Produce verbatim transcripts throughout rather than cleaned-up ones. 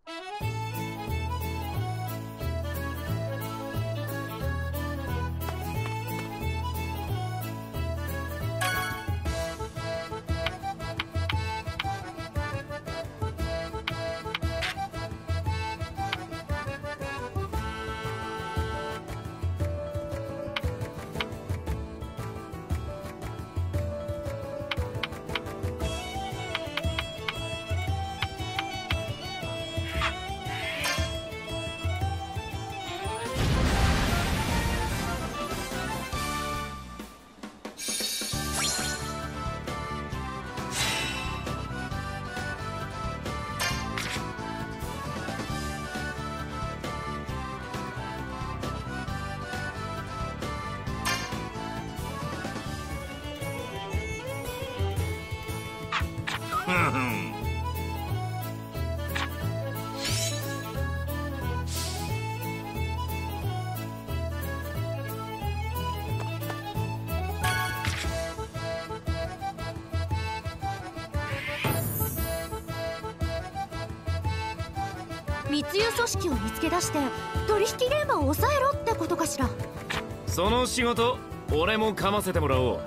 密輸組織を見つけ出して取引現場を抑えろってことかしら。 その仕事俺もかませてもらおう。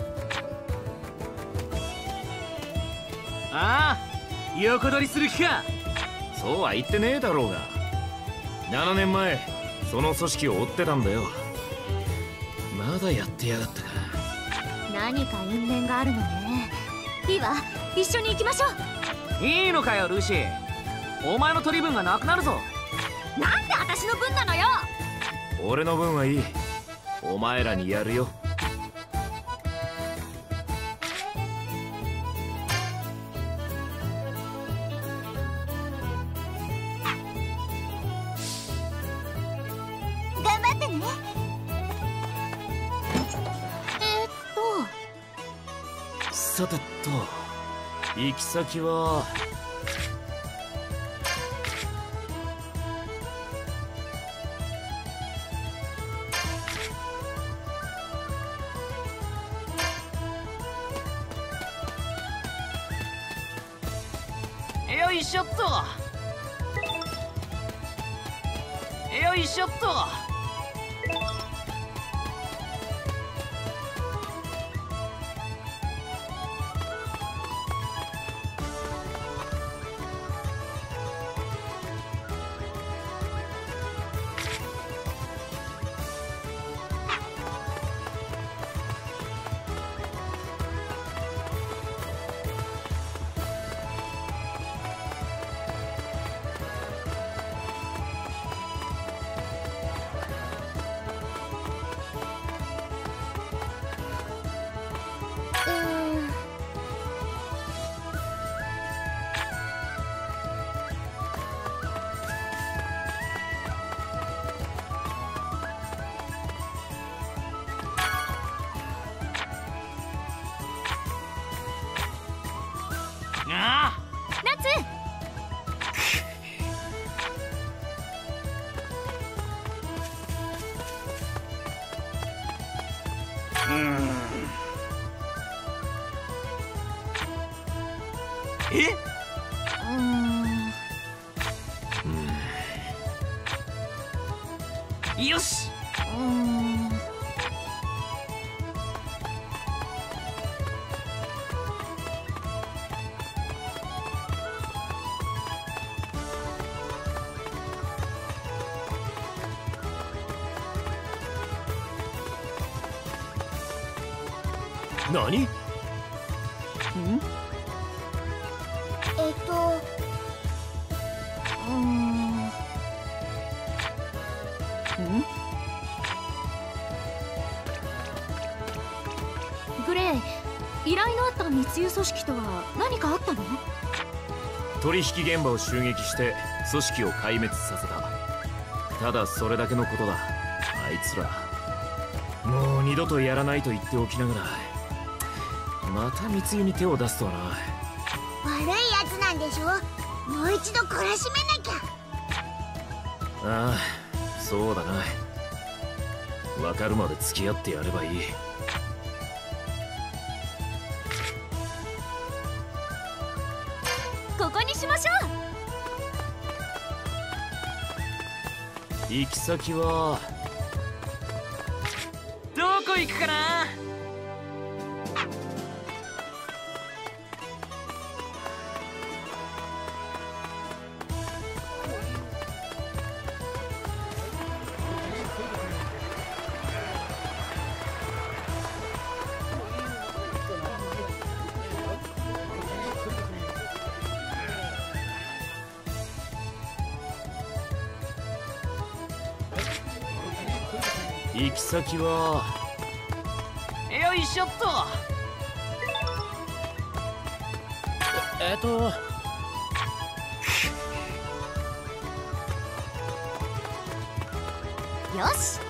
ああ、横取りする気か。 そうは言ってねえだろうが。ななねんまえその組織を追ってたんだよ。まだやってやがったか。 何か因縁があるのね。いいわ、一緒に行きましょう。いいのかよルーシー、お前の取り分がなくなるぞ。 なんで私の分なのよ。 俺の分はいい、お前らにやるよ。 頑張ってね。えー、っとさてと行き先はよいしょっと、よいしょっと。ああ、 夏。 うん。え？ うーん。 よし。 うーん。 何？ん？ えっとうーん。ん？グレイ、依頼のあった密輸組織とは何かあったの？ 取引現場を襲撃して組織を壊滅させた。ただそれだけのことだ。あいつらもう二度とやらないと言っておきながらまた密輸に手を出すとはな。 悪いやつなんでしょ。もう一度懲らしめなきゃ。 ああ、そうだな。分かるまで付き合ってやればいい。 ここにしましょう。 行き先はどこ行くかな。 行き先はよいしょっと。 えっとよし。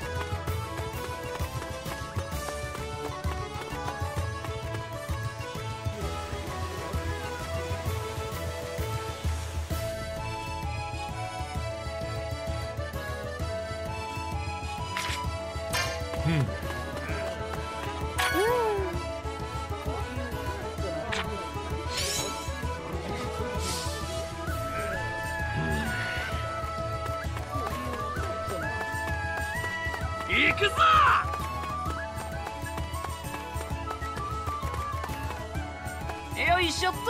うん行くぞ。よいしょっと。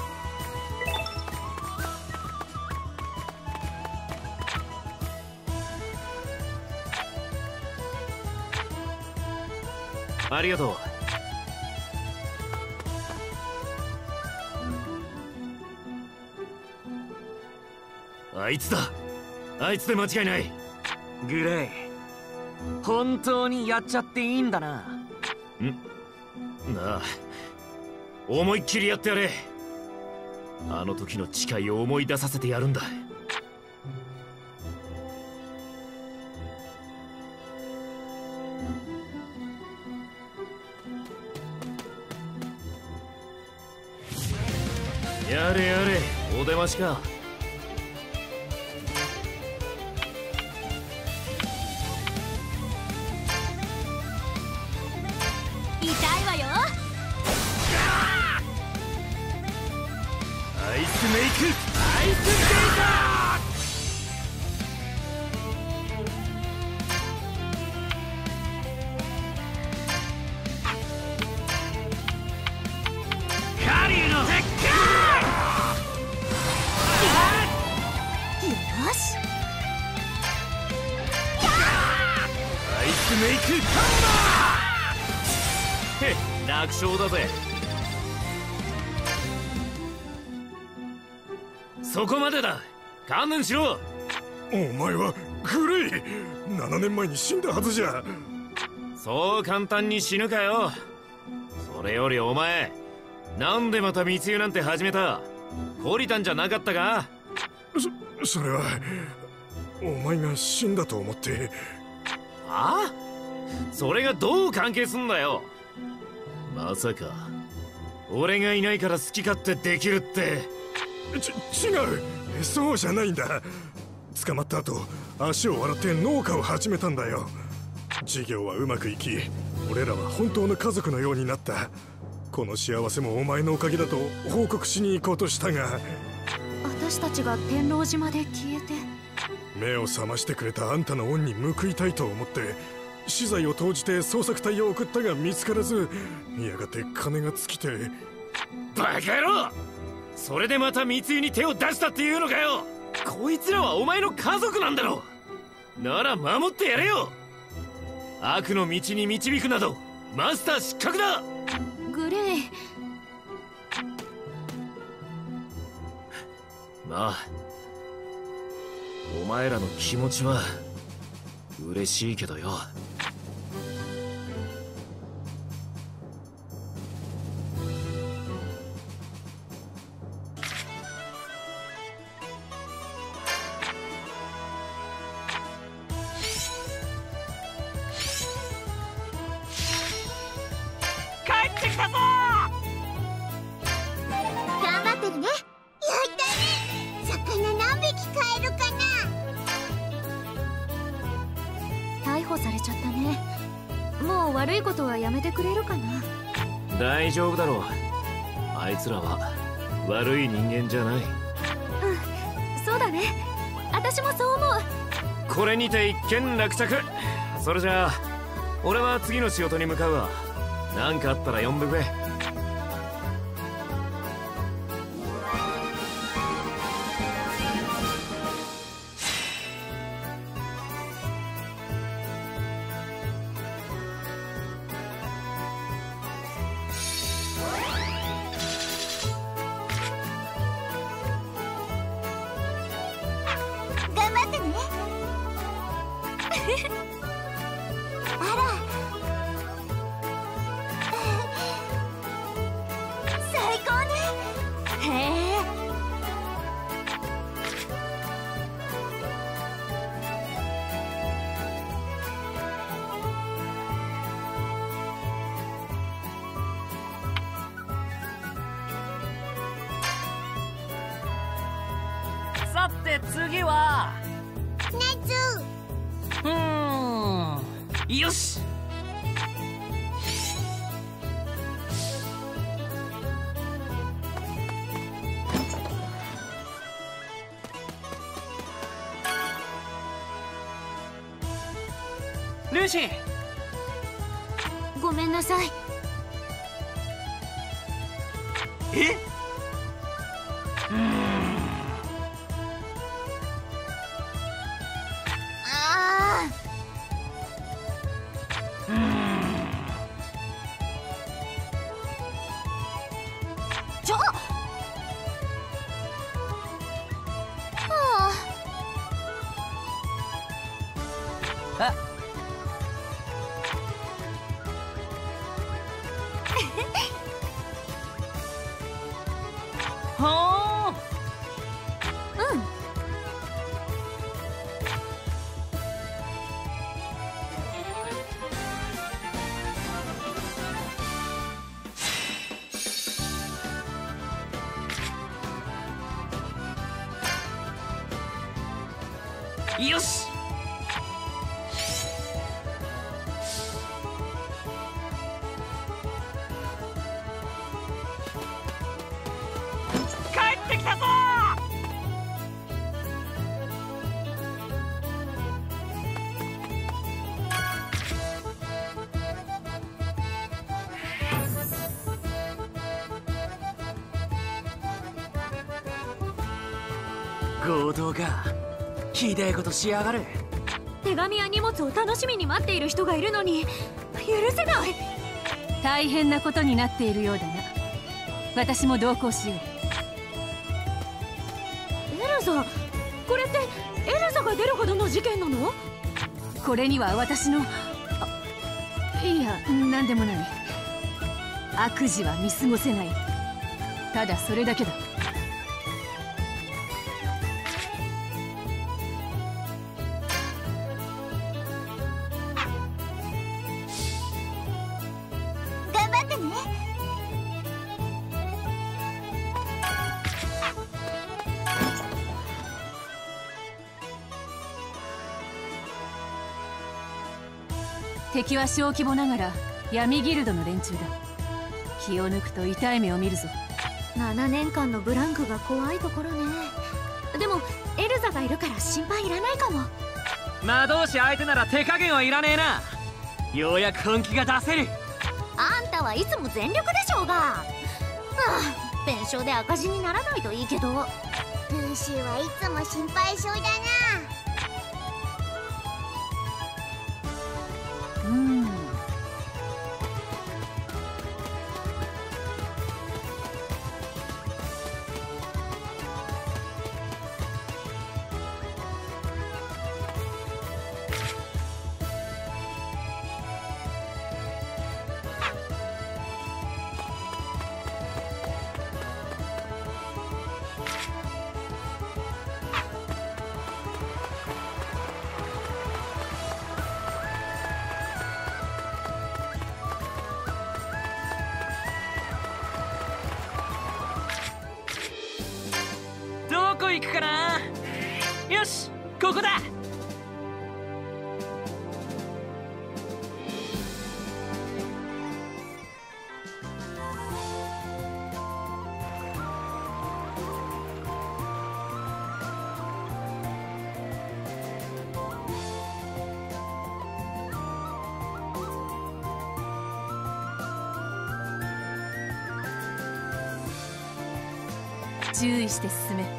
ありがとう。あいつだ。あいつで間違いない。 グレイ、本当にやっちゃっていいんだな。 んなあ、思いっきりやってやれ。あの時の誓いを思い出させてやるんだ。やれやれ、お出ましか。 痛いわよ。 アイスメイク、アイスメイカー。 カリュウの鉄拳。 よし。 アイスメイクカウンター。へっ、楽勝だぜ。そこまでだ。観念しろ。 お前はグレイ、ななねんまえに死んだはずじゃ。 そう簡単に死ぬかよ。それよりお前、なんでまた密輸なんて始めた？懲りたんじゃなかったか？ そそれはお前が死んだと思って。 ああ？それがどう関係すんだよ。まさか俺がいないから好き勝手できるって。 ち違う、そうじゃないんだ。捕まった後、足を洗って農家を始めたんだよ。事業はうまくいき、俺らは本当の家族のようになった。この幸せもお前のおかげだと報告しに行こうとしたが、 私たちが天狼島で消えて。 目を覚ましてくれたあんたの恩に報いたいと思って資材を投じて捜索隊を送ったが見つからず、やがて金が尽きて。 バカ野郎！それでまた密輸に手を出したっていうのかよ。こいつらはお前の家族なんだろ。なら守ってやれよ。悪の道に導くなどマスター失格だ。 グレイ。 まあ、お前らの気持ちは嬉しいけどよ。 帰ってきたぞ。 頑張ってるね。やったね。魚何匹飼えるかな。 逮捕されちゃったね。もう悪いことはやめてくれるかな。 大丈夫だろう。あいつらは悪い人間じゃない。 うん、そうだね。私もそう思う。 これにて一件落着。それじゃあ俺は次の仕事に向かうわ。何かあったら呼んでくれ。 頑張ってね。あら、最高ね。 へえ。 さて次は夏。 うーん、よし。ルーシー、 ごめんなさい。 えあちょっ。はあ。 あはーうん。 よし。帰ってきたぞ。強盗か。ひでえことしやがる。 手紙や荷物を楽しみに待っている人がいるのに許せない。 大変なことになっているようだな。私も同行しよう。 エルザ、これってエルザが出るほどの事件なの？ これには私のあいや何でもない。悪事は見過ごせない。ただそれだけだ。 頑張ってね。 敵は小規模ながら闇ギルドの連中だ。気を抜くと痛い目を見るぞ。 ななねんかんのブランクが怖いところね。でもエルザがいるから心配いらないかも。 魔導士相手なら手加減はいらねえな。ようやく本気が出せる。 あんたはいつも全力でしょうが。はあ、弁償で赤字にならないといいけど。 ルーシーはいつも心配性だな。 うんどこ行くかな。よし、ここだ。 注意して進め。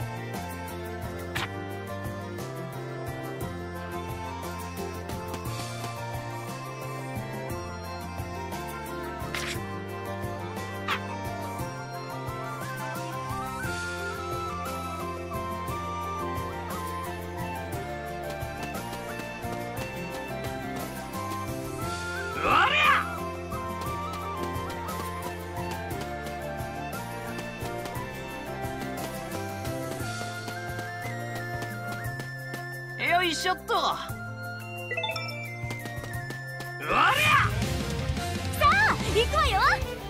よいしょっと。うわりゃ。 さあ行くわよ。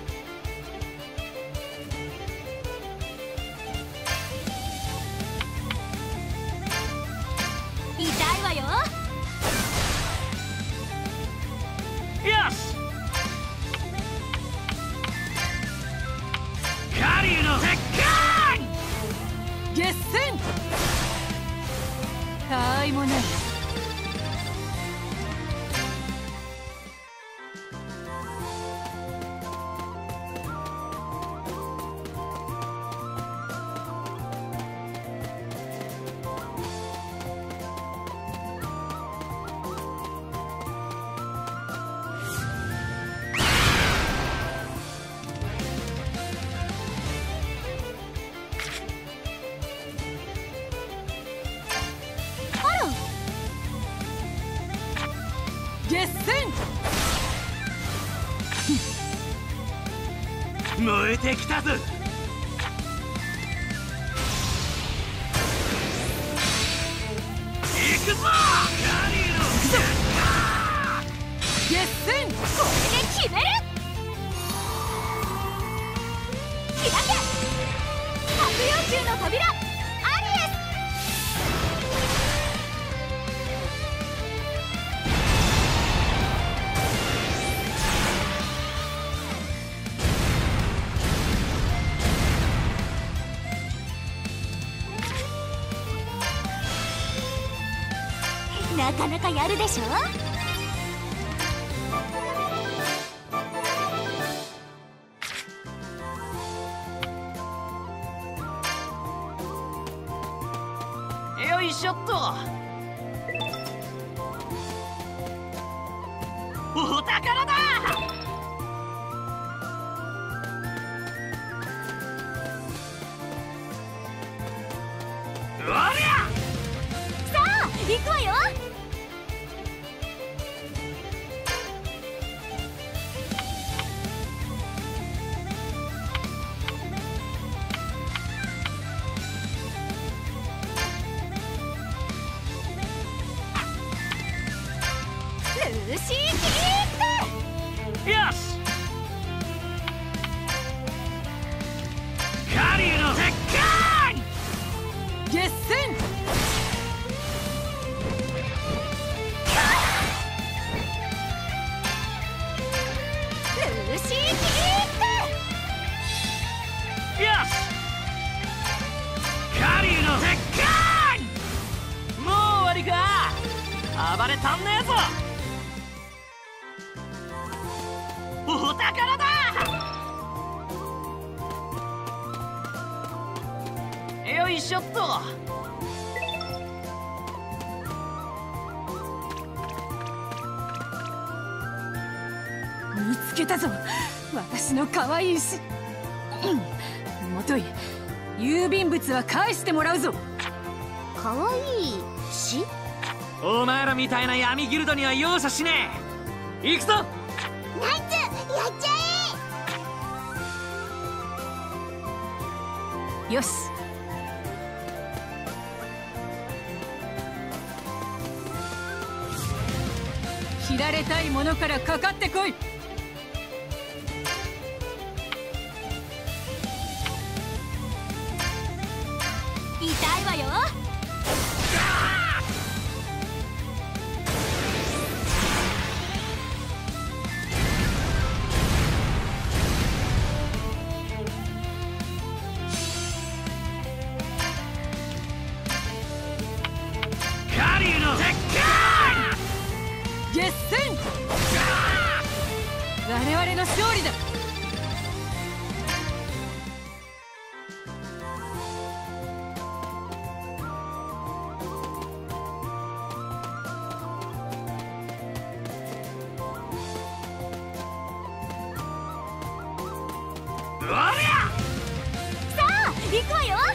痛いわよ。 よし。カリュウの鉄拳。 決戦。たわいもない。決戦。 燃えてきたぞ。行くぞ。カリュウの決戦。 これで決める。開け白葉球の扉アリエス。なかなかやるでしょ。 よいしょっと。お宝だ。うわりゃ。 さあ行くわよ。ルーシーキッよし。カリュウの鉄拳。 決戦。 ルーシーキッよし。カリュウの鉄拳。もう終わりか。暴れたんねえぞ。お宝だ。よいしょっと。 見つけたぞ、私の可愛い石。元へ郵便物は返してもらうぞ。 かわいいし。 お前らみたいな闇ギルドには容赦しねえ。行くぞ。 ナイツやっちゃえ。 よし。切られたいものからかかってこい。 痛いわよ。 カリュウの鉄決戦。我々の勝利だ。 くわよ。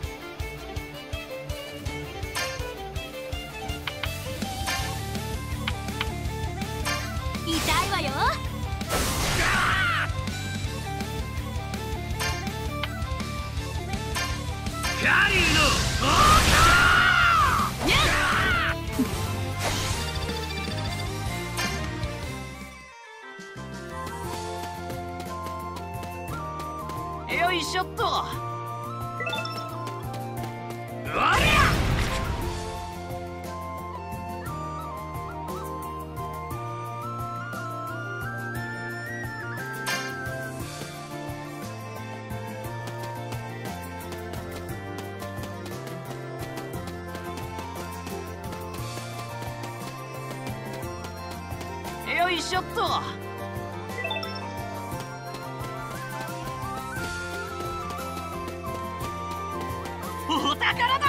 痛いわよ。 カリウのよいしょっと。おりゃよいしょっと。お宝だ。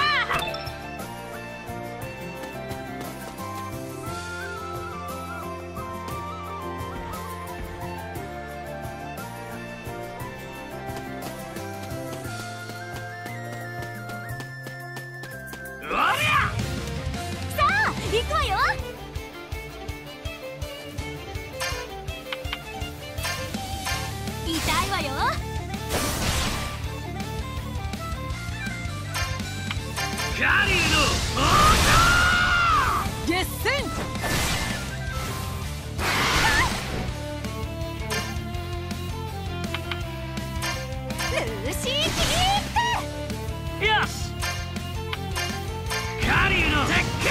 おりゃさあ行くわよ。痛いわよ。 カリウの決戦。 ルーシーキリよし。カリウの鉄拳。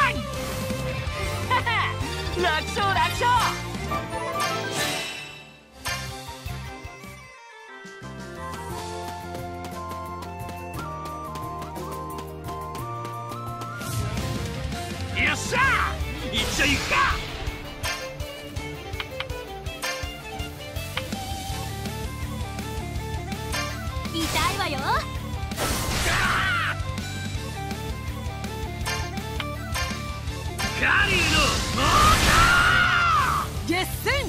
楽勝楽勝。よっしゃー、一丁行くか。 痛いわよ。 カリウの決戦。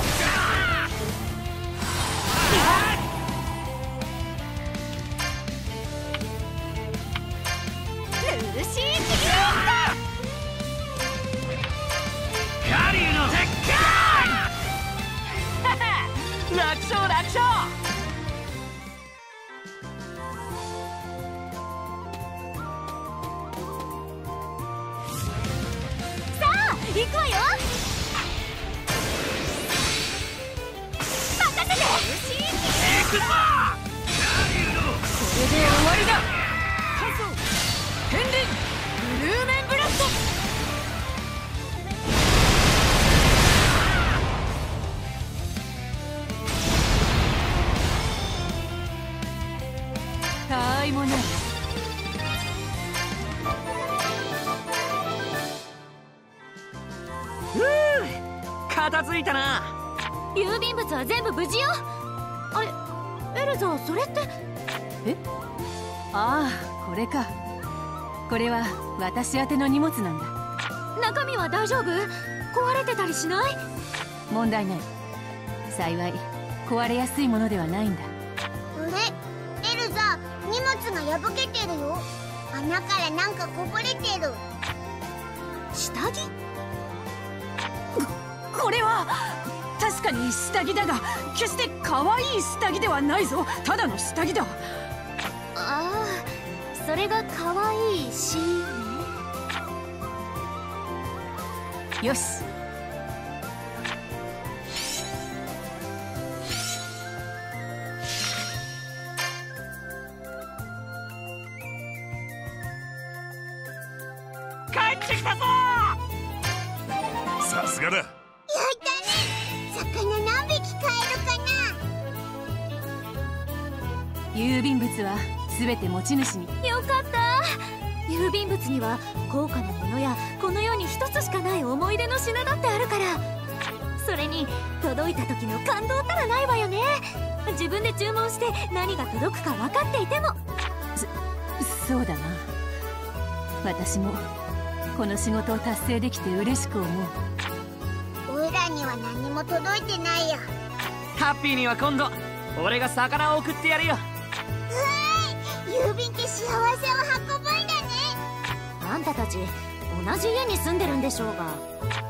ルーシーキリカリウの鉄拳。楽勝楽勝。 さあ行くわよ。任せて。ルーシーキリ行くぞ。カリウのこれで終わりだ。カズオ片鱗ブルーメンブラスト。たわいもない。 片付いたな。 郵便物は全部無事よ。あれエルザ、それって。 え、ああ、これか。これは私宛ての荷物なんだ。 中身は大丈夫？壊れてたりしない？ 問題ない。幸い壊れやすいものではないんだ。 あれ、エルザ、荷物が破けてるよ。穴からなんかこぼれてる。 下着？ これは確かに下着だが、決して可愛い下着ではないぞ。ただの下着だ。 ああ、それが可愛いしね。 よし。 帰ってきたぞ。 さすがだ。 やったね。魚何匹買えるかな。 郵便物は全て持ち主に。 よかった。郵便物には高価なものやこの世に一つしかない思い出の品だってあるから。それに届いた時の感動たらないわよね。自分で注文して何が届くか分かっていても。 そそうだな。私もこの仕事を達成できて嬉しく思う。 オイラには何も届いてないよ。 ハッピーには今度俺が魚を送ってやるよ。 うわーい、 郵便って幸せを運ぶんだね。 あんたたち同じ家に住んでるんでしょうが。